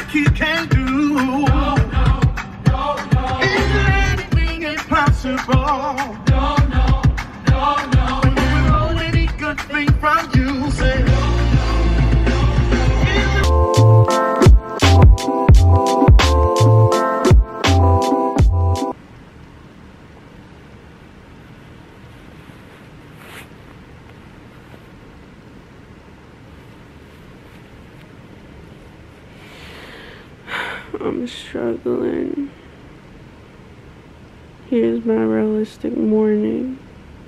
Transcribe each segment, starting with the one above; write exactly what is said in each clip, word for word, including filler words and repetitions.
like he can do. No, no, no, no. Is anything impossible? No, no, no, no. When you know any good thing from you, say no, I'm struggling. Here's my realistic morning.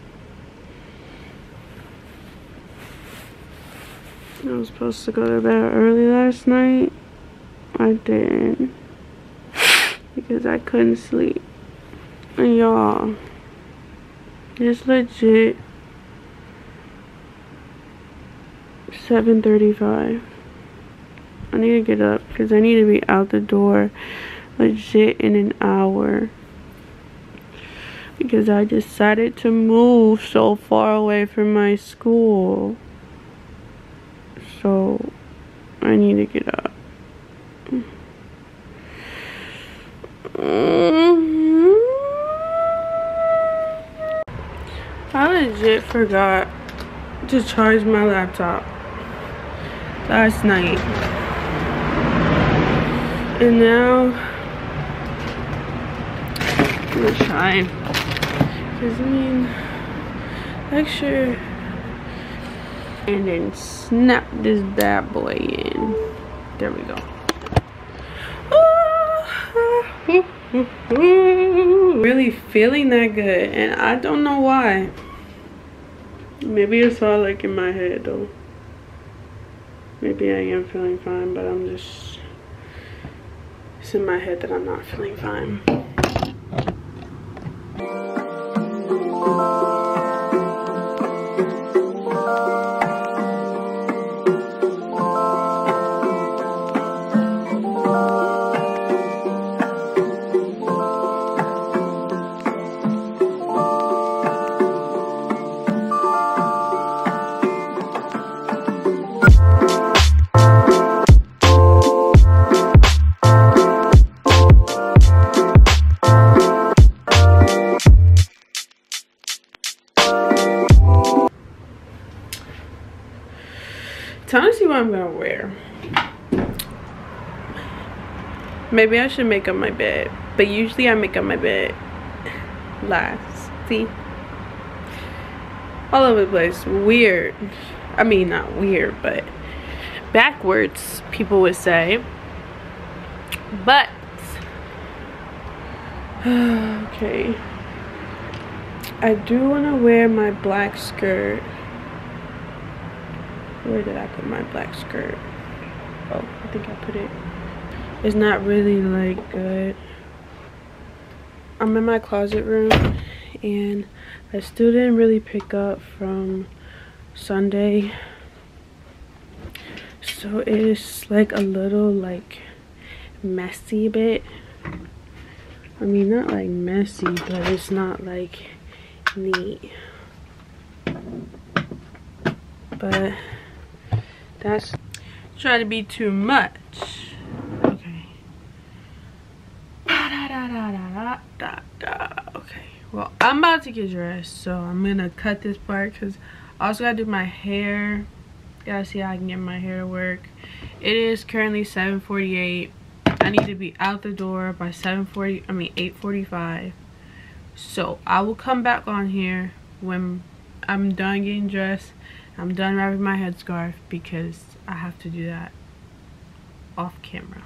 I was supposed to go to bed early last night. I didn't. Because I couldn't sleep. And y'all, it's legit seven thirty-five. I need to get up because I need to be out the door legit in an hour. Because I decided to move so far away from my school. So I need to get up. Mm-hmm. I legit forgot to charge my laptop last night. And now I'm gonna try, cause I mean, lecture, and then snap this bad boy in. There we go. Really feeling that good, and I don't know why. Maybe it's all like in my head though. Maybe I am feeling fine, but I'm just. It's in my head that I'm not feeling fine. Time to see what I'm gonna wear. Maybe I should make up my bed, but usually I make up my bed last. See, all over the place. Weird. I mean, not weird, but backwards, people would say. But okay, I do want to wear my black skirt. Where did I put my black skirt? Oh, I think I put it. It's not really like good. I'm in my closet room and I still didn't really pick up from Sunday. So it's like a little like messy bit. I mean, not like messy, but it's not like neat. But that's trying to be too much. Okay. Okay. Well, I'm about to get dressed, so I'm gonna cut this part because I also gotta do my hair. Gotta see how I can get my hair to work. It is currently seven forty-eight. I need to be out the door by seven forty. I mean eight forty-five. So I will come back on here when I'm done getting dressed. I'm done wrapping my headscarf because I have to do that off camera.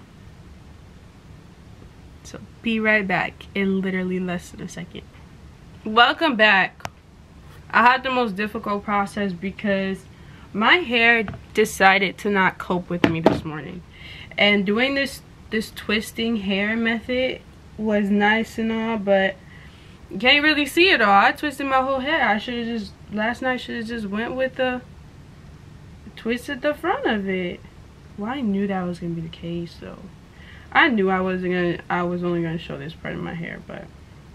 So be right back in literally less than a second. Welcome back. I had the most difficult process because my hair decided to not cope with me this morning. And doing this this twisting hair method was nice and all, but you can't really see it all. I twisted my whole hair. I should have just last night should have just went with the twisted the front of it. Well, I knew that was gonna be the case, though. I knew I wasn't gonna I was only gonna show this part of my hair, but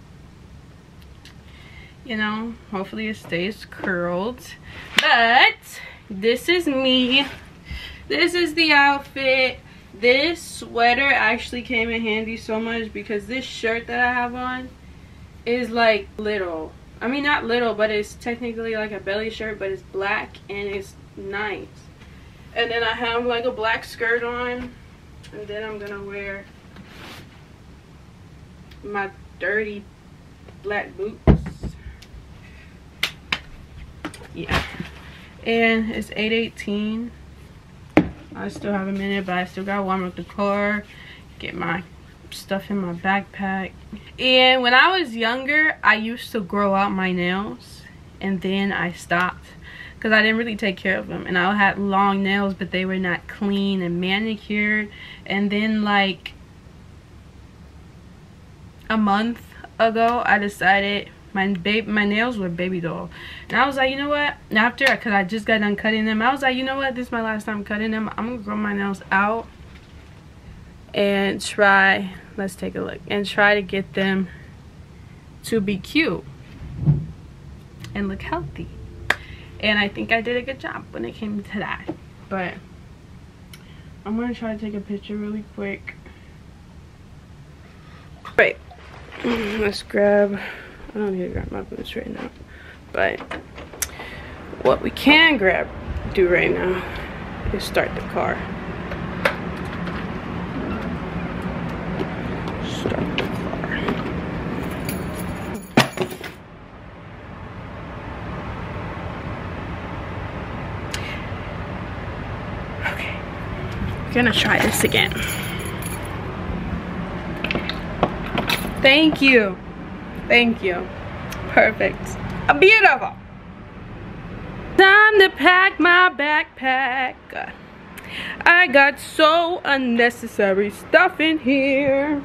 you know, hopefully it stays curled. But this is me. This is the outfit. This sweater actually came in handy so much because this shirt that I have on is like little. I mean, not little, but it's technically like a belly shirt, but it's black and it's nice. And then I have like a black skirt on, and then I'm gonna wear my dirty black boots. Yeah. And it's eight eighteen. I still have a minute, but I still gotta warm up the car, get my stuff in my backpack. And when I was younger, I used to grow out my nails, and then I stopped because I didn't really take care of them. And I had long nails, but they were not clean and manicured. And then like a month ago, I decided my babe my nails were baby doll, and I was like, you know what, after, because I just got done cutting them, I was like, you know what, this is my last time cutting them. I'm gonna grow my nails out and try, let's take a look, and try to get them to be cute and look healthy. And I think I did a good job when it came to that. But I'm gonna try to take a picture really quick. Right, let's grab, I don't need to grab my boots right now, but what we can grab do right now is start the car. Start the car. Okay, we're gonna try this again. Thank you. Thank you. Perfect. Beautiful. Time to pack my backpack. I got so unnecessary stuff in here.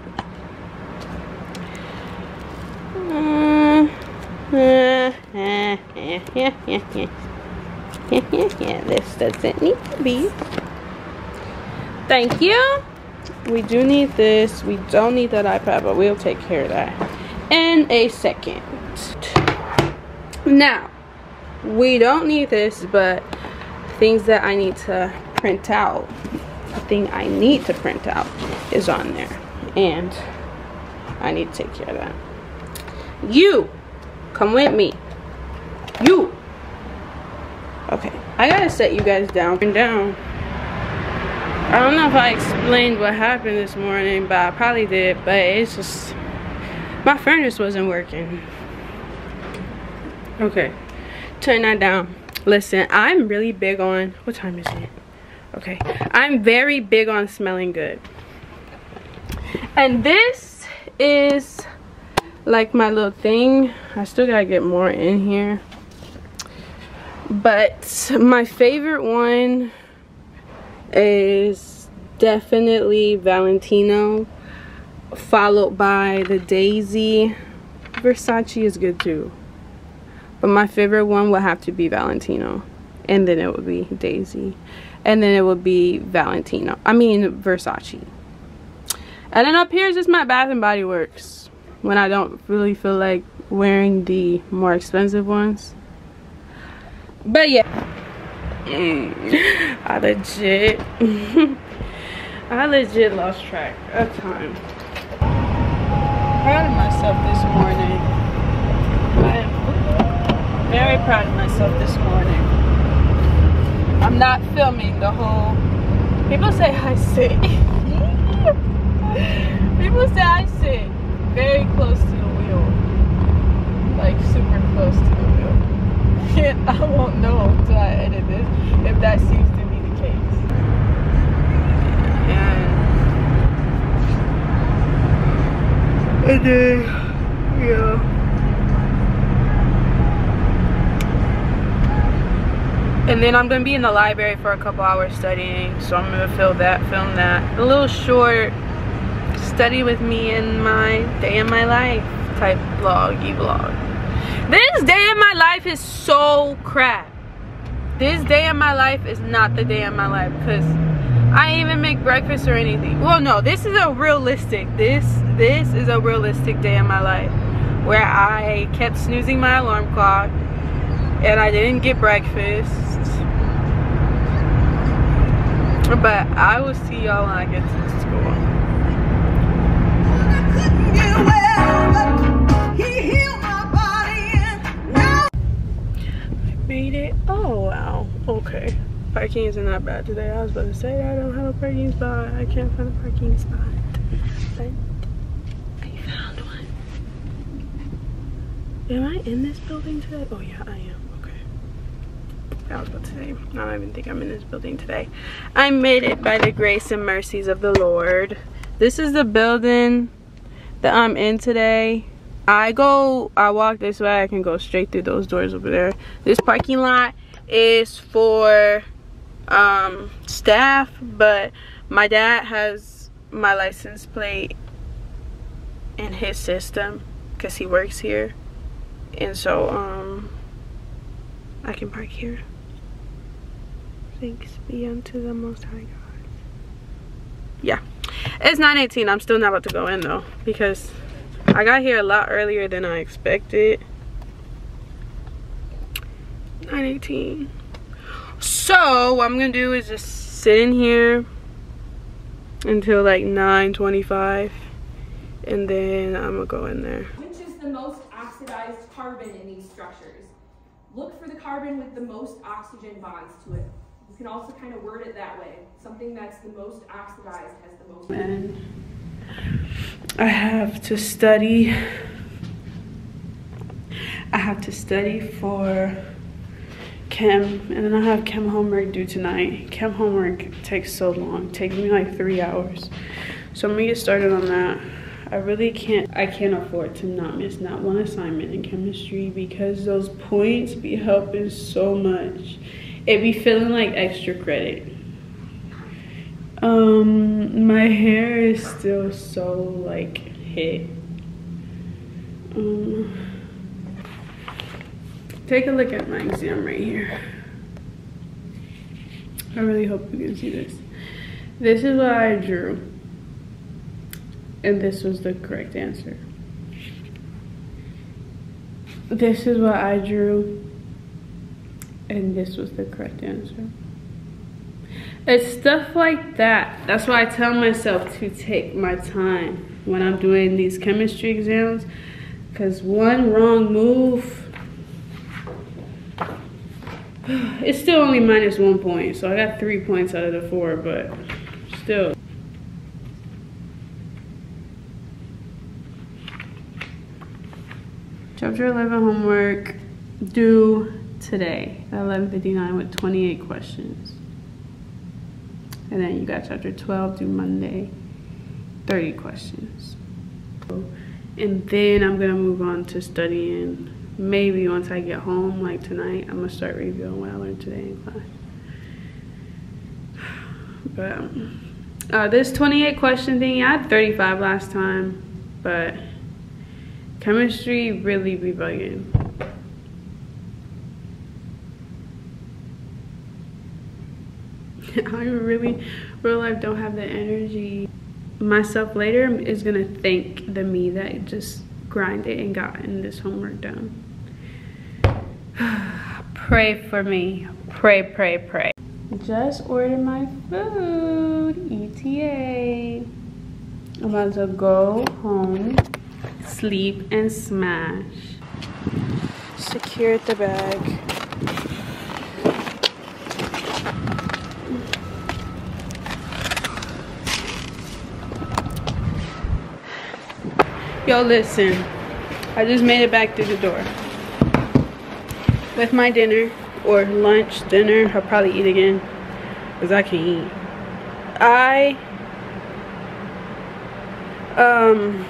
This doesn't need to be. Thank you. We do need this. We don't need that iPad, but we'll take care of that in a second. Now, we don't need this, but things that I need to print out, the thing I need to print out is on there, and I need to take care of that. You come with me. You okay, I gotta set you guys down and down. I don't know if I explained what happened this morning, but I probably did, but it's just my furnace wasn't working. Okay, turn that down. Listen, I'm really big on, what time is it? Okay, I'm very big on smelling good. And this is like my little thing. I still gotta get more in here. But my favorite one is definitely Valentino, followed by the Daisy. Versace is good too, but my favorite one would have to be Valentino, and then it would be Daisy, and then it would be Valentino, I mean Versace. And then up here is just my Bath and Body Works when I don't really feel like wearing the more expensive ones. But yeah, mm, I legit I legit lost track of time. Proud of myself this morning. I am very proud of myself this morning. I'm not filming the whole, people say I sit people say I sit very close to the wheel, like super close to the wheel. And I won't know until I edit this if that seems to be the case. And, and then, yeah. And then I'm gonna be in the library for a couple hours studying, so I'm gonna film that, film that. A little short study with me in my day in my life type vloggy vlog. This day in my life is so crap. This day in my life is not the day in my life because I didn't even make breakfast or anything. Well, no, this is a realistic, this, this is a realistic day in my life where I kept snoozing my alarm clock and I didn't get breakfast. But I will see y'all when I get to school. I made it. Oh wow. Okay. Parking isn't that bad today. I was about to say I don't have a parking spot. I can't find a parking spot. But I found one. Am I in this building today? Oh yeah, I am. I was about to say, I don't even think I'm in this building today. I made it by the grace and mercies of the Lord. This is the building that I'm in today. I go, I walk this way, I can go straight through those doors over there. This parking lot is for um, staff, but my dad has my license plate in his system because he works here. And so, um, I can park here. Thanks be unto the Most High God. Yeah, it's nine eighteen. I'm still not about to go in though because I got here a lot earlier than I expected. nine eighteen. So what I'm gonna do is just sit in here until like nine twenty-five, and then I'm gonna go in there. Which is the most oxidized carbon in these structures? Look for the carbon with the most oxygen bonds to it. You can also kind of word it that way. Something that's the most oxidized has the most. And I have to study. I have to study for chem, and then I have chem homework due tonight. Chem homework takes so long. It takes me like three hours. So I'm gonna get started on that. I really can't, I can't afford to not miss not one assignment in chemistry because those points be helping so much. It be feeling like extra credit. Um, my hair is still so like hit. Um, take a look at my exam right here. I really hope you can see this. This is what I drew. And this was the correct answer. This is what I drew. And this was the correct answer. It's stuff like that. That's why I tell myself to take my time when I'm doing these chemistry exams. Because one wrong move, it's still only minus one point. So I got three points out of the four, but still. Chapter eleven homework due today at eleven fifty-nine with twenty-eight questions. And then you got chapter twelve due Monday, thirty questions. And then I'm gonna move on to studying. Maybe once I get home, like tonight, I'm gonna start reviewing what I learned today in class. But um, uh, this twenty-eight question thing, I had thirty-five last time, but chemistry really be bugging. I really, real life, don't have the energy. Myself later is gonna thank the me that just grinded and gotten this homework done. Pray for me. Pray, pray, pray. Just ordered my food. E T A. I'm about to go home, sleep, and smash. Secured the bag. Yo, listen, I just made it back through the door with my dinner, or lunch, dinner. I'll probably eat again because I can eat. I um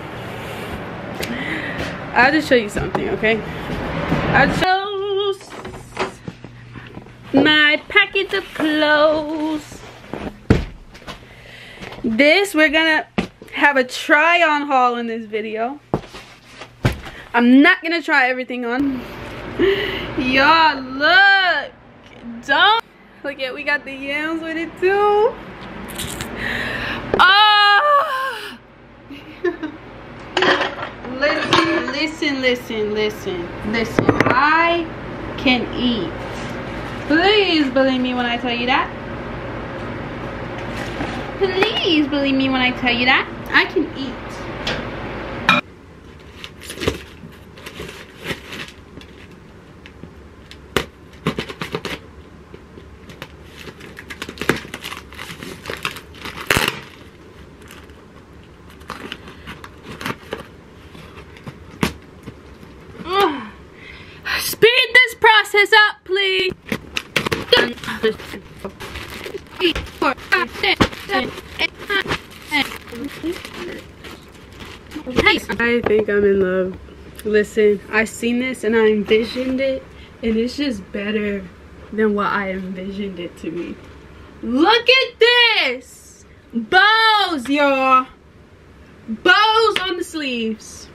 I'll just show you something, okay? I'll show my package of clothes. This, we're gonna have a try on haul in this video. I'm not gonna try everything on. Y'all, look. Don't look at, we got the yams with it too. Oh. listen, listen, listen, listen, listen. I can eat. Please believe me when I tell you that. Please believe me when I tell you that. I can eat. Ugh. Speed this process up, please. I think I'm in love. Listen, I seen this and I envisioned it, and it's just better than what I envisioned it to be. Look at this! Bows, y'all. Bows on the sleeves.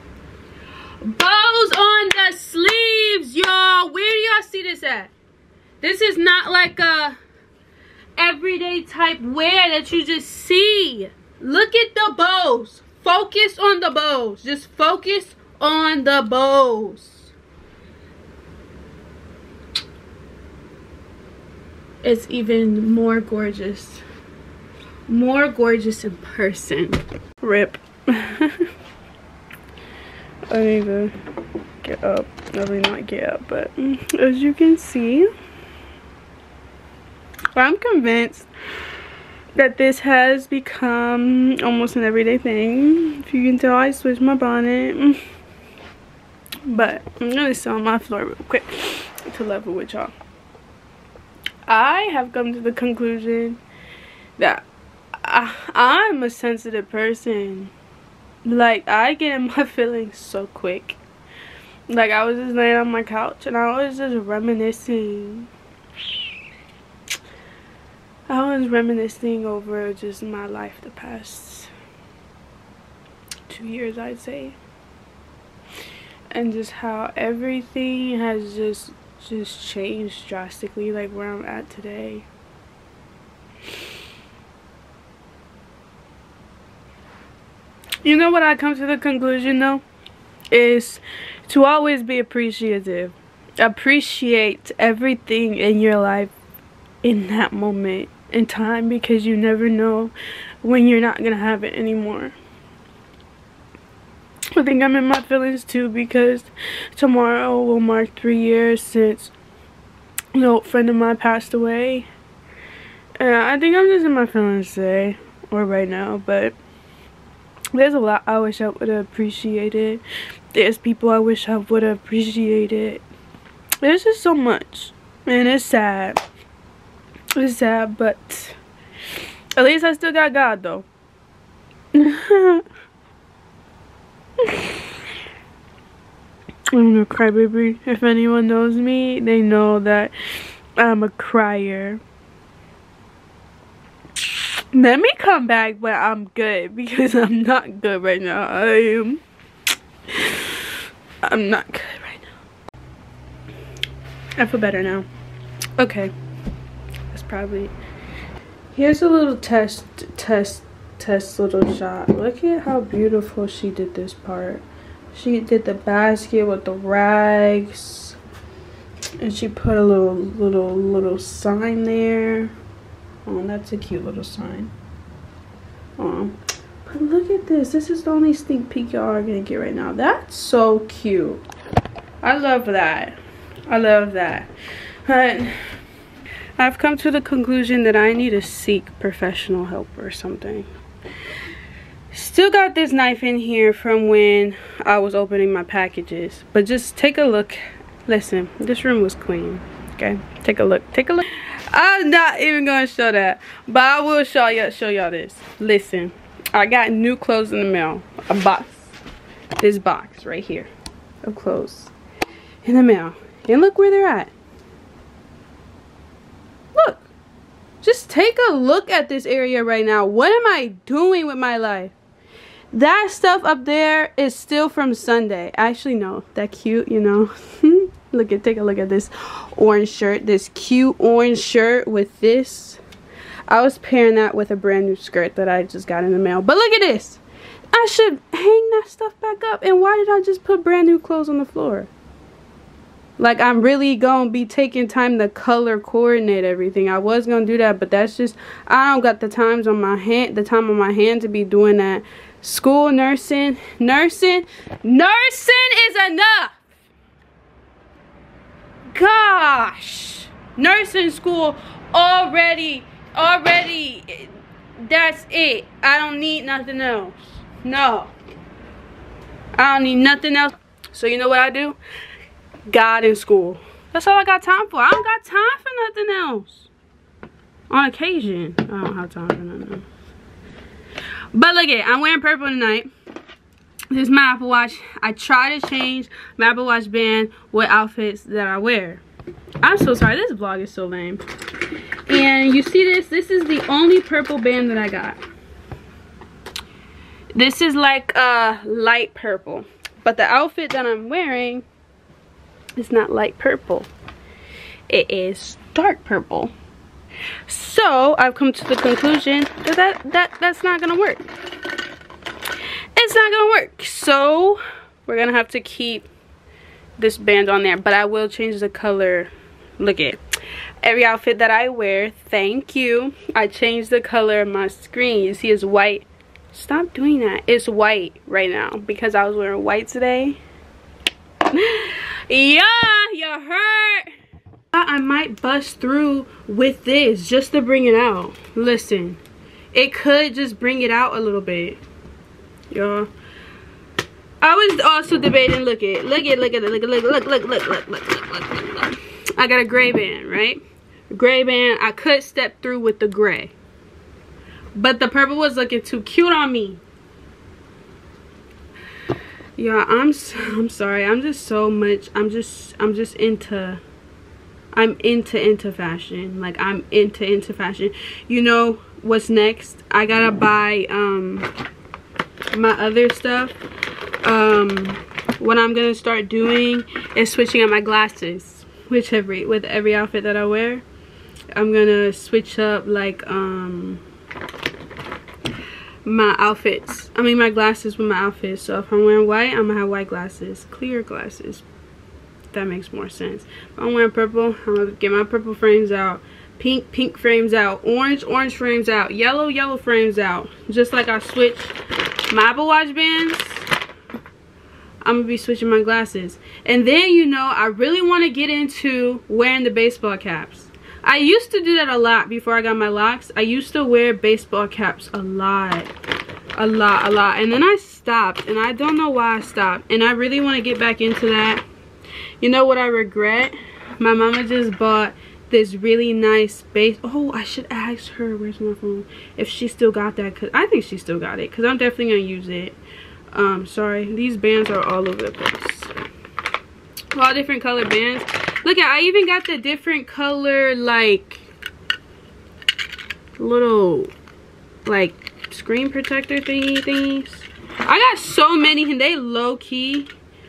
Bows on the sleeves, y'all. Where do y'all see this at? This is not like a everyday type wear that you just see. Look at the bows. Focus on the bows. Just focus on the bows. It's even more gorgeous. More gorgeous in person. Rip. I need to get up. Probably not get up, but as you can see, I'm convinced that this has become almost an everyday thing. If you can tell, I switched my bonnet. But I'm gonna sit on my floor real quick to level with y'all. I have come to the conclusion that I, I'm a sensitive person. Like, I get in my feelings so quick. Like, I was just laying on my couch and I was just reminiscing. I was reminiscing over just my life the past two years, I'd say. And just how everything has just just changed drastically, like where I'm at today. You know what I come to the conclusion though? Is to always be appreciative. Appreciate everything in your life in that moment in time, because you never know when you're not gonna have it anymore. I think I'm in my feelings too, because tomorrow will mark three years since an old friend of mine passed away. And I think I'm just in my feelings today, or right now, but there's a lot I wish I would have appreciated. There's people I wish I would have appreciated. There's just so much, and it's sad. It's sad, but at least I still got God though. I'm a crybaby. If anyone knows me, they know that I'm a crier. Let me come back when I'm good, because I'm not good right now. I am. I'm not good right now. I feel better now. Okay. That's probably. Here's a little test, test, test little shot. Look at how beautiful she did this part. She did the basket with the rags, and she put a little, little, little sign there. Oh, that's a cute little sign. Oh, but look at this. This is the only sneak peek y'all are gonna get right now. That's so cute. I love that. I love that. But I've come to the conclusion that I need to seek professional help or something. Still got this knife in here from when I was opening my packages, but just take a look. Listen, this room was clean. Okay, take a look. Take a look. I'm not even gonna show that, but I will show y'all show y'all this. Listen, I got new clothes in the mail. A box. This box right here of clothes in the mail, and look where they're at. Look, just take a look at this area right now. What am I doing with my life? That stuff up there is still from Sunday. Actually, no, that cute, you know. Look at, take a look at this orange shirt. This cute orange shirt with this. I was pairing that with a brand new skirt that I just got in the mail. But look at this. I should hang that stuff back up. And why did I just put brand new clothes on the floor? Like, I'm really gonna be taking time to color coordinate everything. I was gonna do that, but that's just, I don't got the times on my hand, the time on my hand to be doing that. School, nursing, nursing, nursing is enough. Gosh, nursing school already, already, that's it. I don't need nothing else. No, I don't need nothing else. So you know what I do? God in school. That's all I got time for. I don't got time for nothing else. On occasion, I don't have time for nothing else. But look at, I'm wearing purple tonight. This is my Apple Watch. I try to change my Apple Watch band with outfits that I wear. I'm so sorry, this vlog is so lame. And you see this? This is the only purple band that I got. This is like uh, light purple. But the outfit that I'm wearing is not light purple. It is dark purple. So I've come to the conclusion that, that, that that's not gonna work. It's not gonna work. So we're gonna have to keep this band on there. But I will change the color. Look at every outfit that I wear. Thank you. I changed the color of my screen. You see it's white. Stop doing that. It's white right now because I was wearing white today. Yeah, you hurt. I might bust through with this just to bring it out. Listen, it could just bring it out a little bit, y'all. I was also debating. Look at, look at, look at, look at, look, look, look, look, look, look, look, look, look. I got a gray band, right? Gray band. I could step through with the gray, but the purple was looking too cute on me. Yeah, I'm I'm sorry. I'm just so much. I'm just I'm just into. I'm into into fashion. Like I'm into into fashion. You know what's next? I gotta buy um my other stuff. Um, what I'm gonna start doing is switching up my glasses. Which every with every outfit that I wear, I'm gonna switch up like um. my outfits. I mean my glasses with my outfits. So if I'm wearing white, I'm gonna have white glasses, clear glasses. That makes more sense. If I'm wearing purple, I'm gonna get my purple frames out, pink pink frames out, orange orange frames out, yellow yellow frames out. Just like I switched my Apple Watch bands, I'm gonna be switching my glasses. And then, you know, I really want to get into wearing the baseball caps. I used to do that a lot before I got my locks. I used to wear baseball caps a lot. A lot, a lot. And then I stopped. And I don't know why I stopped. And I really want to get back into that. You know what I regret? My mama just bought this really nice base. Oh, I should ask her. Where's my phone? If she still got that. Cause I think she still got it. Because I'm definitely going to use it. Um, sorry. These bands are all over the place. All different color bands. Look at, I even got the different color, like, little, like, screen protector thingy thingies. I got so many, and they low-key.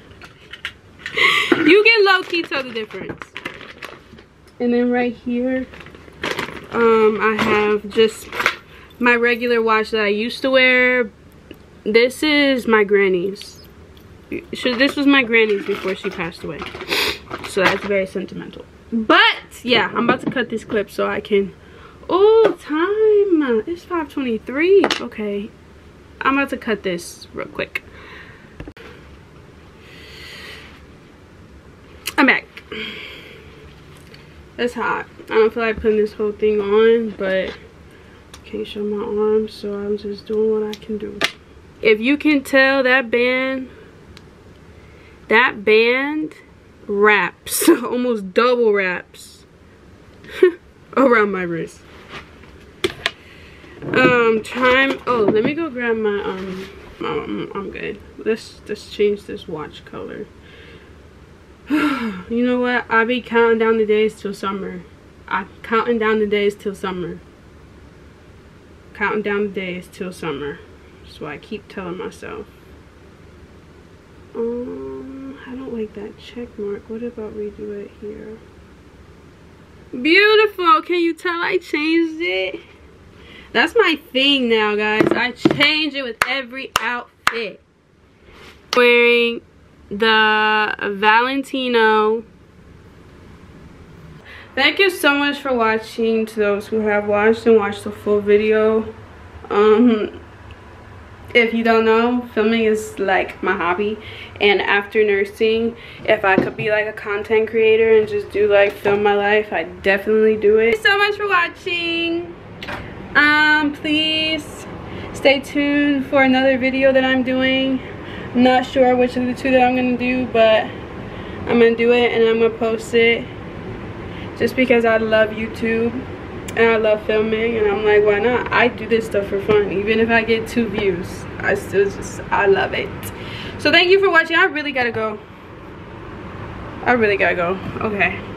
You can low-key tell the difference. And then right here, um, I have just my regular watch that I used to wear. This is my granny's. So this was my granny's before she passed away. So that's very sentimental. But yeah, I'm about to cut this clip so I can. Oh, time. It's five twenty-three. Okay, I'm about to cut this real quick. I'm back. It's hot. I don't feel like putting this whole thing on, but I can't show my arms, so I'm just doing what I can do. If you can tell, that band, that band wraps, almost double wraps around my wrist. Um, time. Oh, let me go grab my um. um I'm good. Let's let's change this watch color. You know what? I be counting down the days till summer. I'm counting down the days till summer. Counting down the days till summer. So I keep telling myself. Um, I don't like that check mark. What about we do it here? Beautiful. Can you tell I changed it? That's my thing now, guys. I change it with every outfit. Wearing the Valentino thank you so much for watching, to those who have watched and watched the full video. Um, if you don't know, filming is like my hobby, and after nursing, if I could be like a content creator and just do like film my life, I'd definitely do it. Thank you so much for watching. Um, please stay tuned for another video that I'm doing. I'm not sure which of the two that I'm gonna do, but I'm gonna do it and I'm gonna post it just because I love YouTube and I love filming, and I'm like, why not? I do this stuff for fun. Even if I get two views, I still just, I love it. So thank you for watching. I really gotta go. I really gotta go. Okay.